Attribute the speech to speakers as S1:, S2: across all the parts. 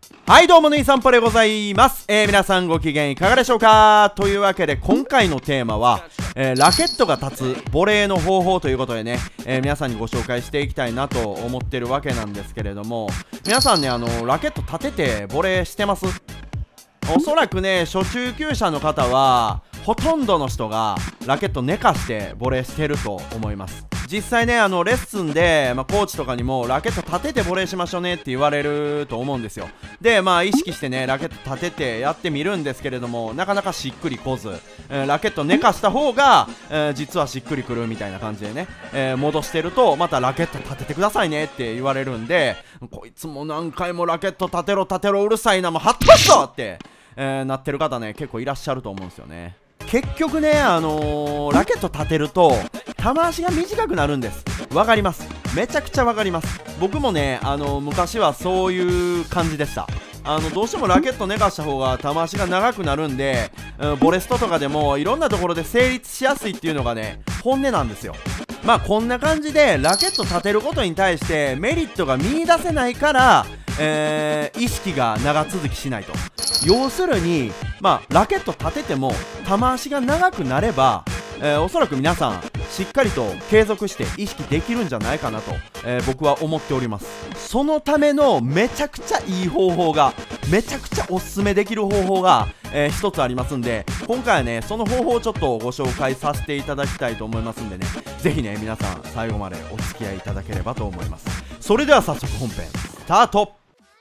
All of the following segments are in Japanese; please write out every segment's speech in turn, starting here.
S1: はい、どうも、ぬいさんぽでございます。皆さんご機嫌いかがでしょうか。というわけで、今回のテーマは、ラケットが立つボレーの方法ということでね、皆さんにご紹介していきたいなと思ってるわけなんですけれども、皆さんね、ラケット立ててボレーしてます？おそらくね、初中級者の方は、ほとんどの人がラケット寝かしてボレーしてると思います。実際ね、レッスンで、コーチとかにもラケット立ててボレーしましょうねって言われると思うんですよ。で、意識してね、ラケット立ててやってみるんですけれども、なかなかしっくりこず、ラケット寝かした方が、実はしっくりくるみたいな感じでね、戻してると、またラケット立ててくださいねって言われるんで、こいつも何回もラケット立てろ立てろうるさいな、もうはっとしろって、なってる方ね、結構いらっしゃると思うんですよね。結局ね、ラケット立てると球足が短くなるんです。わかります。めちゃくちゃわかります。僕もね、昔はそういう感じでした。どうしてもラケット寝かした方が球足が長くなるんで、ボレストとかでもいろんなところで成立しやすいっていうのがね、本音なんですよ。こんな感じでラケット立てることに対してメリットが見出せないから、意識が長続きしないと。要するに、ラケット立てても球足が長くなれば、おそらく皆さんしっかりと継続して意識できるんじゃないかなと、僕は思っております。そのためのめちゃくちゃいい方法が、めちゃくちゃおすすめできる方法が、一つありますんで、今回はねその方法をちょっとご紹介させていただきたいと思いますんでね、ぜひね皆さん最後までお付き合いいただければと思います。それでは早速本編スタート。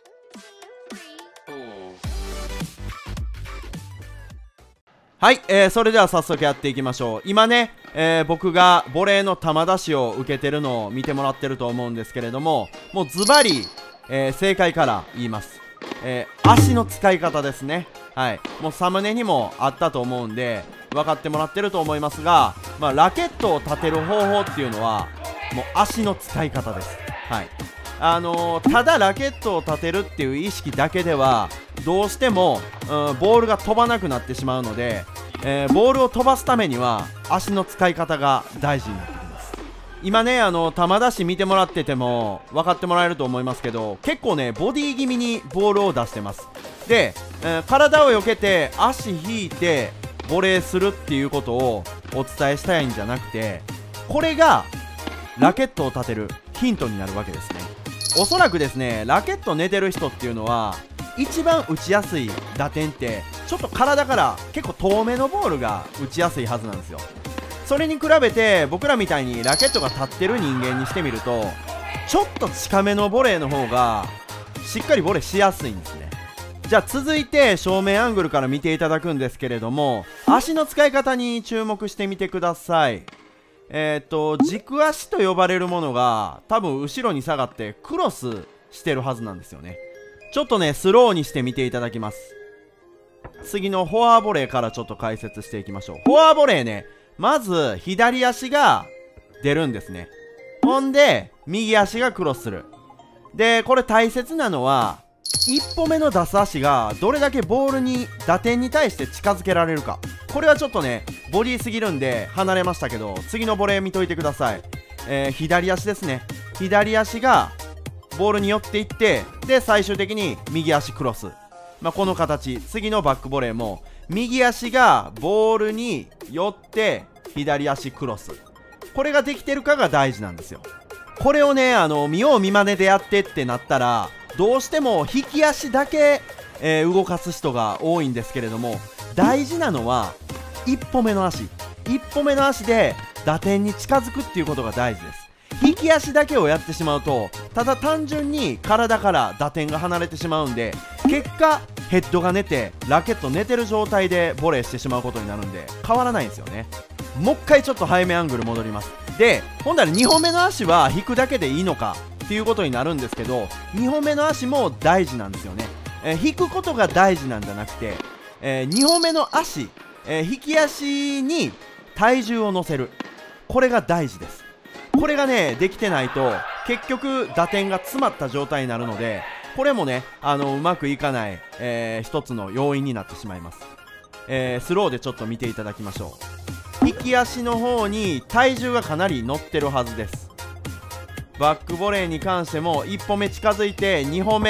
S1: はい、それでは早速やっていきましょう。今ね、僕がボレーの球出しを受けてるのを見てもらってると思うんですけれども、もうズバリ、正解から言います。足の使い方ですね。はい、もうサムネにもあったと思うんで分かってもらってると思いますが、ラケットを立てる方法っていうのはもう足の使い方です。はい、ただラケットを立てるっていう意識だけではどうしても、ボールが飛ばなくなってしまうので、ボールを飛ばすためには足の使い方が大事になってきます。今ね、球出し見てもらってても分かってもらえると思いますけど、結構ねボディ気味にボールを出してます。で、体を避けて足引いてボレーするっていうことをお伝えしたいんじゃなくて、これがラケットを立てるヒントになるわけですね。おそらくですね、ラケット寝てる人っていうのは一番打ちやすい打点ってちょっと体から結構遠めのボールが打ちやすいはずなんですよ。それに比べて僕らみたいにラケットが立ってる人間にしてみると、ちょっと近めのボレーの方がしっかりボレーしやすいんですね。じゃあ続いて正面アングルから見ていただくんですけれども、足の使い方に注目してみてください。軸足と呼ばれるものが多分後ろに下がってクロスしてるはずなんですよね。ちょっとねスローにして見ていただきます。次のフォアボレーからちょっと解説していきましょう。フォアボレーね、まず左足が出るんですね。ほんで右足がクロスする。でこれ大切なのは一歩目の出す足がどれだけボールに打点に対して近づけられるか。これはちょっとねボディすぎるんで離れましたけど、次のボレー見といてください。左足ですね。左足がボールに寄っていって、で最終的に右足クロス、この形。次のバックボレーも右足がボールに寄って左足クロス、これができてるかが大事なんですよ。これをね見よう見まねでやってってなったら、どうしても引き足だけ、動かす人が多いんですけれども、大事なのは一歩目の足で打点に近づくっていうことが大事です。引き足だけをやってしまうと、ただ単純に体から打点が離れてしまうんで、結果ヘッドが寝てラケット寝てる状態でボレーしてしまうことになるんで変わらないんですよね。もう一回ちょっと背面アングル戻ります。で、ほんなら2歩目の足は引くだけでいいのかっていうことになるんですけど、2歩目の足も大事なんですよね。引くことが大事なんじゃなくて、2歩目の足、引き足に体重を乗せる、これが大事です。これがねできてないと結局打点が詰まった状態になるので、これもねうまくいかない、一つの要因になってしまいます。スローでちょっと見ていただきましょう。引き足の方に体重がかなり乗ってるはずです。バックボレーに関しても1歩目近づいて2歩目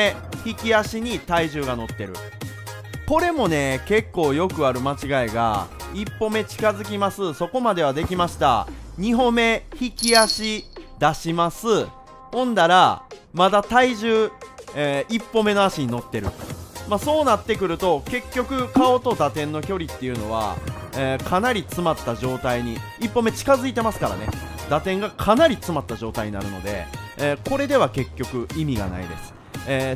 S1: 引き足に体重が乗ってる。これもね結構よくある間違いが、1歩目近づきます、そこまではできました、2歩目引き足出します、ほんだらまだ体重、1歩目の足に乗ってる。そうなってくると結局顔と打点の距離っていうのは、かなり詰まった状態に、1歩目近づいてますからね、打点がかなり詰まった状態になるので、これでは結局意味がないです。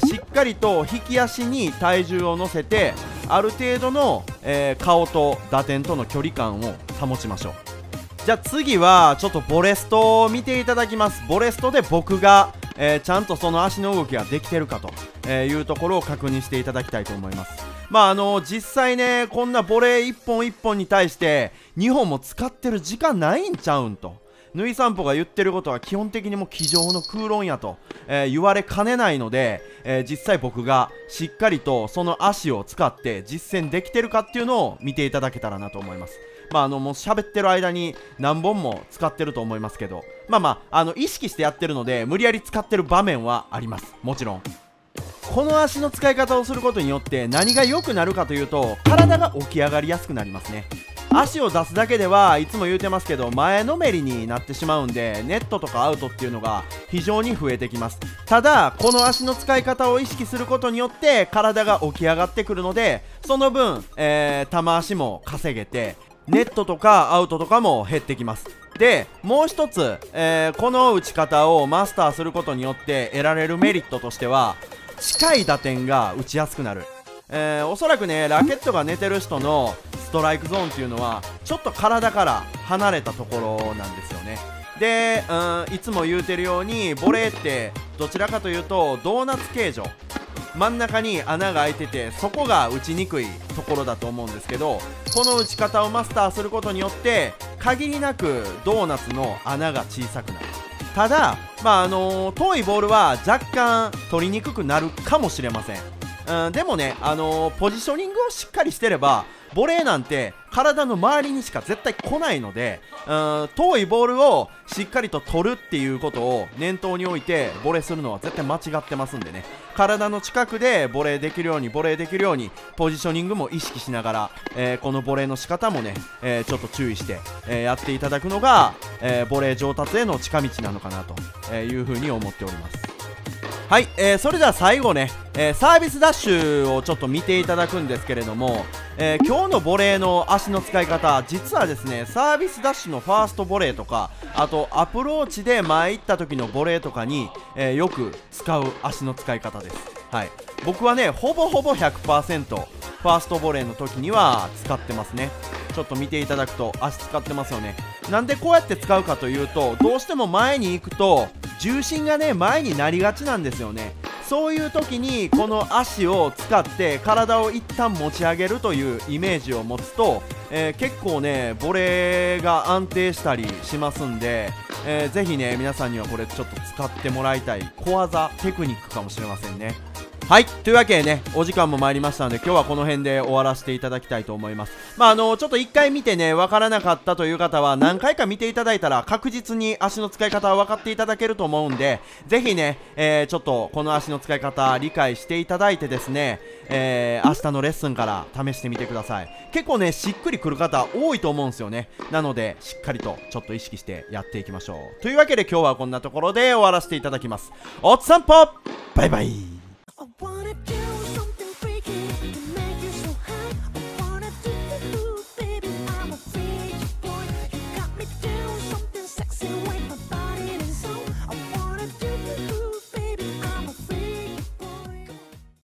S1: しっかりと引き足に体重を乗せて、ある程度の、顔と打点との距離感を保ちましょう。じゃあ次はちょっとボレストを見ていただきます。ボレストで僕が、ちゃんとその足の動きができてるかというところを確認していただきたいと思います。実際ねこんなボレー1本1本に対して2本も使ってる時間ないんちゃうんと、縫い散歩が言ってることは基本的にもう机上の空論やと、言われかねないので、実際僕がしっかりとその足を使って実践できてるかっていうのを見ていただけたらなと思います。もう喋ってる間に何本も使ってると思いますけど、意識してやってるので無理やり使ってる場面はあります。もちろんこの足の使い方をすることによって何が良くなるかというと、体が起き上がりやすくなりますね。足を出すだけではいつも言うてますけど前のめりになってしまうんで、ネットとかアウトっていうのが非常に増えてきます。ただこの足の使い方を意識することによって体が起き上がってくるので、その分、球足も稼げてネットとかアウトとかも減ってきます。でもう一つ、この打ち方をマスターすることによって得られるメリットとしては、近い打点が打ちやすくなる。おそらくねラケットが寝てる人のストライクゾーンっていうのはちょっと体から離れたところなんですよね。でいつも言うてるようにボレーってどちらかというとドーナツ形状、真ん中に穴が開いててそこが打ちにくいところだと思うんですけど、この打ち方をマスターすることによって限りなくドーナツの穴が小さくなる。ただ遠いボールは若干取りにくくなるかもしれません。でもねポジショニングをしっかりしてればボレーなんて体の周りにしか絶対来ないので、遠いボールをしっかりと取るっていうことを念頭に置いてボレーするのは絶対間違ってますんでね、体の近くでボレーできるようにポジショニングも意識しながら、このボレーの仕方もね、ちょっと注意して、やっていただくのが、ボレー上達への近道なのかなというふうに思っております。はい、それでは最後ね、サービスダッシュをちょっと見ていただくんですけれども、今日のボレーの足の使い方、実はですねサービスダッシュのファーストボレーとか、あとアプローチで前行った時のボレーとかに、よく使う足の使い方です。はい、僕はねほぼ 100% ファーストボレーの時には使ってますね。ちょっと見ていただくと足使ってますよね。なんでこうやって使うかというと、どうしても前に行くと重心がね前になりがちなんですよね。そういう時にこの足を使って体を一旦持ち上げるというイメージを持つと、結構ねボレーが安定したりしますんで、ぜひね皆さんにはこれちょっと使ってもらいたい小技テクニックかもしれませんね。はい、というわけでねお時間も参りましたので、今日はこの辺で終わらせていただきたいと思います。ちょっと1回見てね分からなかったという方は何回か見ていただいたら確実に足の使い方は分かっていただけると思うんで、ぜひね、ちょっとこの足の使い方理解していただいてですね、明日のレッスンから試してみてください。結構ねしっくりくる方多いと思うんですよね。なのでしっかりとちょっと意識してやっていきましょう。というわけで今日はこんなところで終わらせていただきます。おっさんぽバイバイ。